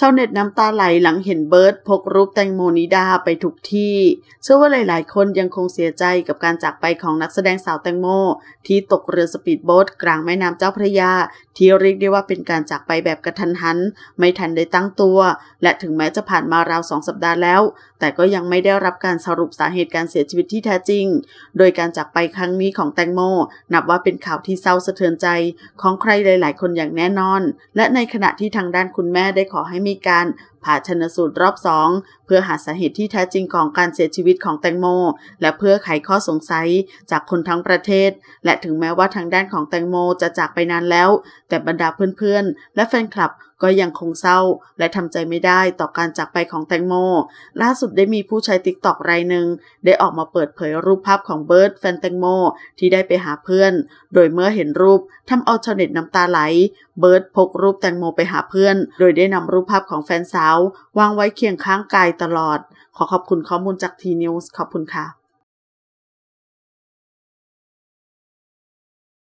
ชาวเน็ตน้ำตาไหลหลังเห็นเบิร์ดพกรูปแตงโมนิดาไปทุกที่เชื่อว่าหลายๆคนยังคงเสียใจกับการจากไปของนักแสดงสาวแตงโมที่ตกเรือสปีดโบ๊ทกลางแม่น้ำเจ้าพระยาที่เรียกได้ว่าเป็นการจากไปแบบกระทันหันไม่ทันได้ตั้งตัวและถึงแม้จะผ่านมาราว2 สัปดาห์แล้วแต่ก็ยังไม่ได้รับการสรุปสาเหตุการเสียชีวิตที่แท้จริงโดยการจากไปครั้งนี้ของแตงโมนับว่าเป็นข่าวที่เศร้าสะเทือนใจของใครหลายๆคนอย่างแน่นอนและในขณะที่ทางด้านคุณแม่ได้ขอให้มีการผ่าชันสูตรรอบ2เพื่อหาสาเหตุที่แท้จริงของการเสียชีวิตของแตงโมและเพื่อไขข้อสงสัยจากคนทั้งประเทศและถึงแม้ว่าทางด้านของแตงโมจะจากไปนานแล้วแต่บรรดาเพื่อนๆและแฟนคลับก็ยังคงเศร้าและทำใจไม่ได้ต่อการจากไปของแตงโมล่าสุดได้มีผู้ใช้ TikTok รายหนึ่งได้ออกมาเปิดเผยรูปภาพของเบิร์ดแฟนแตงโมที่ได้ไปหาเพื่อนโดยเมื่อเห็นรูปทำเอาชาวเน็ตน้ำตาไหลเบิร์ดพกรูปแตงโมไปหาเพื่อนโดยได้นำรูปภาพของแฟนสาววางไว้เคียงข้างกายตลอดขอขอบคุณข้อมูลจากทีนิวส์ขอบคุณค่ะ